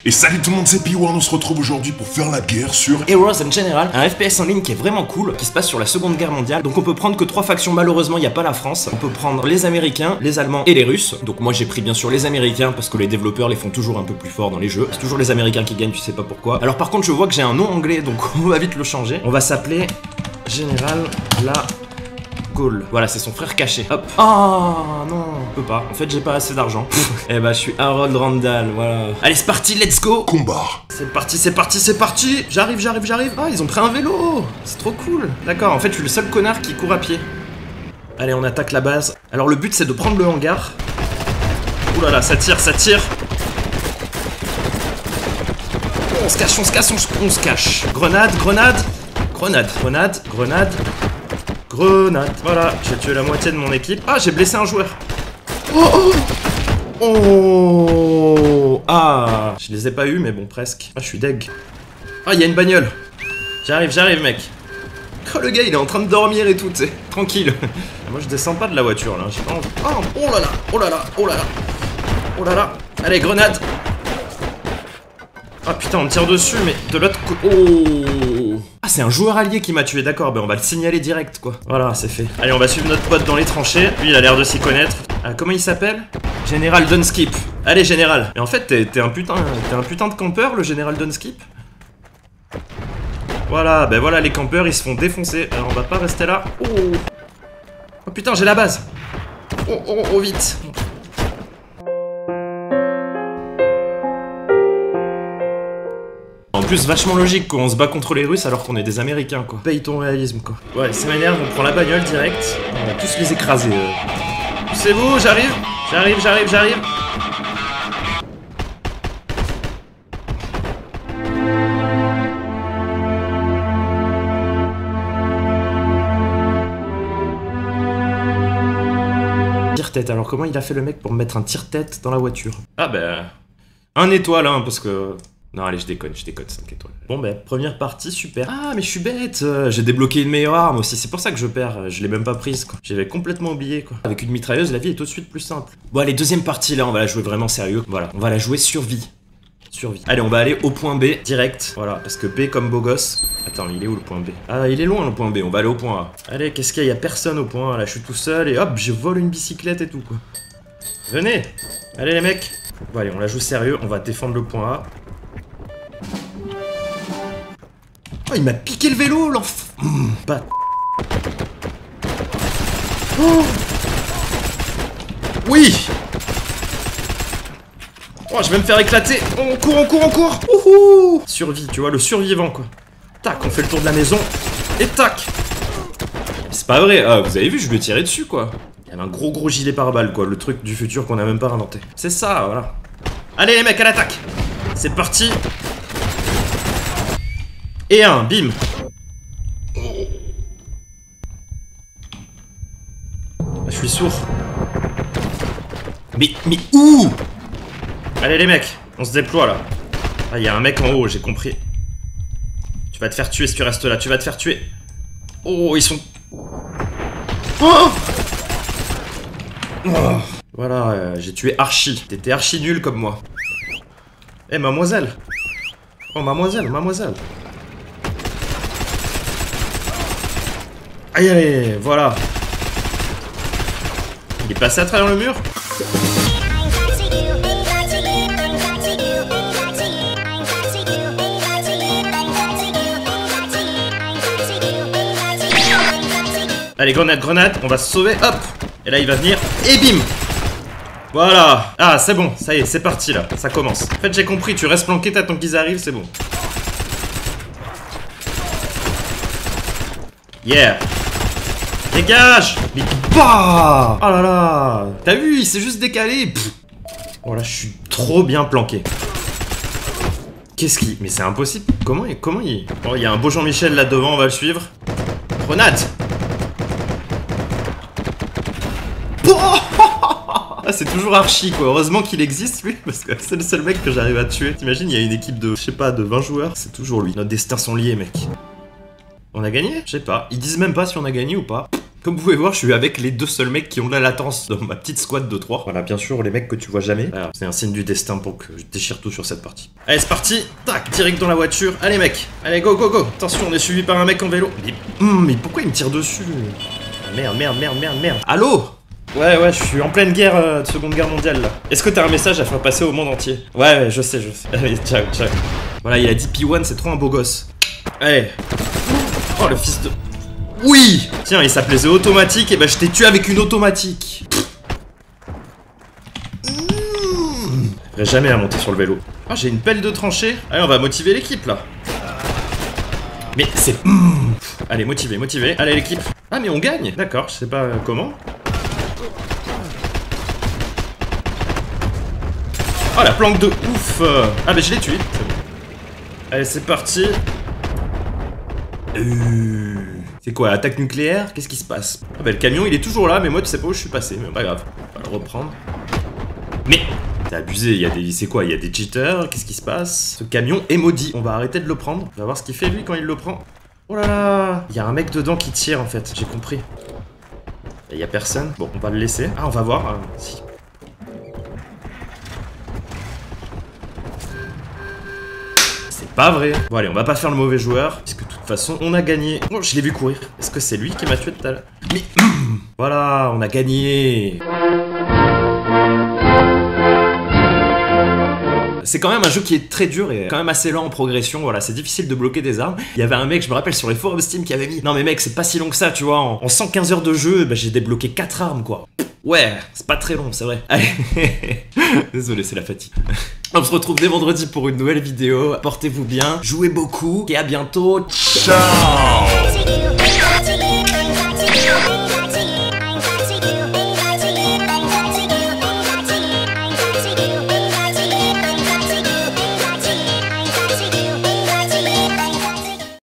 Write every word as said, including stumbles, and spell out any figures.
Et salut tout le monde, c'est P un, on se retrouve aujourd'hui pour faire la guerre sur Heroes and General, un F P S en ligne qui est vraiment cool, qui se passe sur la seconde guerre mondiale. Donc on peut prendre que trois factions, malheureusement il n'y a pas la France. On peut prendre les Américains, les Allemands et les Russes. Donc moi j'ai pris bien sûr les Américains parce que les développeurs les font toujours un peu plus forts dans les jeux. C'est toujours les Américains qui gagnent, tu sais pas pourquoi. Alors par contre je vois que j'ai un nom anglais, donc on va vite le changer. On va s'appeler Général La Gaulle. Voilà, c'est son frère caché. Hop. Ah non, on peut pas. En fait, j'ai pas assez d'argent. Eh bah, je suis Harold Randall, voilà. Allez, c'est parti, let's go. combat. C'est parti, c'est parti, c'est parti. J'arrive, j'arrive, j'arrive. Ah, ils ont pris un vélo. C'est trop cool. D'accord, en fait, je suis le seul connard qui court à pied. Allez, on attaque la base. Alors, le but, c'est de prendre le hangar. Ouh là là, ça tire, ça tire. On se cache, on se cache, on se, on se cache. Grenade, grenade. Grenade, grenade, grenade. Grenade, voilà, j'ai tué la moitié de mon équipe. Ah, j'ai blessé un joueur. Oh, oh, oh. Ah, je les ai pas eu, mais bon, presque. Ah, je suis deg. Ah, il y a une bagnole. J'arrive, j'arrive, mec. Oh, le gars, il est en train de dormir et tout, tu sais. Tranquille. Moi, je descends pas de la voiture, là. J'ai pas envie. Oh, oh là là, oh là là, oh là là. Oh là là. Allez, grenade. Ah putain, on me tire dessus, mais de l'autre côté. Oh. Ah, c'est un joueur allié qui m'a tué, d'accord, ben on va le signaler direct, quoi. Voilà, c'est fait. Allez, on va suivre notre pote dans les tranchées. Lui, il a l'air de s'y connaître. Ah, comment il s'appelle? Général Dunskip. Allez, général. Mais en fait, t'es un putain, t'es un putain de campeur, le général Dunskip. Voilà, ben voilà, les campeurs, ils se font défoncer. Alors, on va pas rester là. Oh, oh putain, j'ai la base. Oh, oh, oh, vite. En plus, vachement logique quoi, on se bat contre les Russes alors qu'on est des Américains quoi. Paye ton réalisme quoi. Ouais, ça m'énerve, on prend la bagnole direct. On va tous les écraser. Euh. Poussez-vous, j'arrive, j'arrive, j'arrive, j'arrive. Tire-tête, alors comment il a fait le mec pour mettre un tire-tête dans la voiture? Ah ben... Un étoile hein, parce que... Non, allez, je déconne, je déconne, cinq étoiles. Bon, bah, première partie, super. Ah, mais je suis bête, euh, j'ai débloqué une meilleure arme aussi, c'est pour ça que je perds, je l'ai même pas prise, quoi. J'avais complètement oublié, quoi. Avec une mitrailleuse, la vie est tout de suite plus simple. Bon, allez, deuxième partie, là, on va la jouer vraiment sérieux. Voilà, on va la jouer survie. Survie. Allez, on va aller au point B, direct. Voilà, parce que B comme beau gosse. Attends, il est où le point B? Ah, il est loin, le point B, on va aller au point A. Allez, qu'est-ce qu'il y a? Il y a personne au point A, là, je suis tout seul, et hop, je vole une bicyclette et tout, quoi. Venez. Allez, les mecs. Bon, allez, on la joue sérieux, on va défendre le point A. Oh, il m'a piqué le vélo, l'enf... Mmh, pas... Oh. Oui. Oh, je vais me faire éclater. On court, on court, on court. Ouhou. Survie, tu vois, le survivant, quoi. Tac, on fait le tour de la maison. Et tac. C'est pas vrai. Ah, vous avez vu, je lui ai tiré dessus, quoi. Il y avait un gros, gros gilet pare-balles, quoi. Le truc du futur qu'on a même pas inventé. C'est ça, voilà. Allez, les mecs, à l'attaque. C'est parti. Et un, bim. Je suis sourd. Mais, mais où? Allez les mecs, on se déploie là. Ah, il y a un mec en haut, j'ai compris. Tu vas te faire tuer si tu restes là, tu vas te faire tuer. Oh, ils sont... Oh, oh. Voilà, euh, j'ai tué Archie. T'étais archi nul comme moi. Eh, mademoiselle. Oh, mademoiselle, mademoiselle. Aïe aïe, voilà. Il est passé à travers le mur. Allez, grenade, grenade, on va se sauver, hop. Et là, il va venir, et bim. Voilà. Ah, c'est bon, ça y est, c'est parti là, ça commence. En fait, j'ai compris, tu restes planqué, t'attends qu'ils arrivent, c'est bon. Yeah. Dégage. Mais bah. Oh là là. T'as vu, il s'est juste décalé. Pff. Oh là, je suis trop bien planqué. Qu'est-ce qui... Mais c'est impossible. Comment il... Comment il... Oh, il y a un beau Jean-Michel là devant, on va le suivre. Grenade. Oh. Ah, c'est toujours Archie quoi. Heureusement qu'il existe lui, parce que c'est le seul mec que j'arrive à tuer. T'imagines, il y a une équipe de, je sais pas, de vingt joueurs. C'est toujours lui. Nos destins sont liés, mec. On a gagné? Je sais pas. Ils disent même pas si on a gagné ou pas. Comme vous pouvez voir, je suis avec les deux seuls mecs qui ont de la latence dans ma petite squad de trois. Voilà, bien sûr, les mecs que tu vois jamais. C'est un signe du destin pour que je déchire tout sur cette partie. Allez, c'est parti. Tac, direct dans la voiture. Allez, mec. Allez, go, go, go. Attention, on est suivi par un mec en vélo. Mais, hum, mais pourquoi il me tire dessus? Ah, merde, merde, merde, merde, merde. Allô? Ouais, ouais, je suis en pleine guerre euh, de Seconde Guerre mondiale, là. Est-ce que t'as un message à faire passer au monde entier? Ouais, ouais, je sais, je sais. Allez, ciao, ciao. Voilà, il a dit P un, c'est trop un beau gosse. Allez. Oh, le fils de... Oui! Tiens, il s'appelait The Automatique, et bah je t'ai tué avec une automatique. Mmh. J'arriverai jamais à monter sur le vélo. Ah, j'ai une pelle de tranchée. Allez, on va motiver l'équipe, là. Mais c'est... Mmh. Allez, motivé, motivé. Allez, l'équipe. Ah, mais on gagne. D'accord, je sais pas euh, comment. Oh, la planque de ouf. Ah, bah je l'ai tué. Allez, c'est parti. Euh... C'est quoi, attaque nucléaire? Qu'est-ce qui se passe? Ah bah le camion il est toujours là, mais moi tu sais pas où je suis passé, mais pas grave, on va le reprendre. Mais t'es abusé, il y a des... C'est quoi? Il y a des cheaters, qu'est-ce qui se passe? Ce camion est maudit, on va arrêter de le prendre. On va voir ce qu'il fait lui quand il le prend. Oh là là, il y a un mec dedans qui tire en fait, j'ai compris. Il y a personne, bon on va le laisser. Ah on va voir, ah, si. Pas vrai. Bon allez, on va pas faire le mauvais joueur, puisque de toute façon, on a gagné. Oh, je l'ai vu courir. Est-ce que c'est lui qui m'a tué tout à l'heure? Mais voilà, on a gagné. C'est quand même un jeu qui est très dur et quand même assez lent en progression, voilà, c'est difficile de bloquer des armes. Il y avait un mec, je me rappelle sur les forums Steam qui avait mis... Non mais mec, c'est pas si long que ça, tu vois, en, en cent quinze heures de jeu, bah, j'ai débloqué quatre armes quoi. Ouais, c'est pas très long, c'est vrai. Allez, désolé, c'est la fatigue. On se retrouve dès vendredi pour une nouvelle vidéo. Portez-vous bien, jouez beaucoup et à bientôt. Ciao.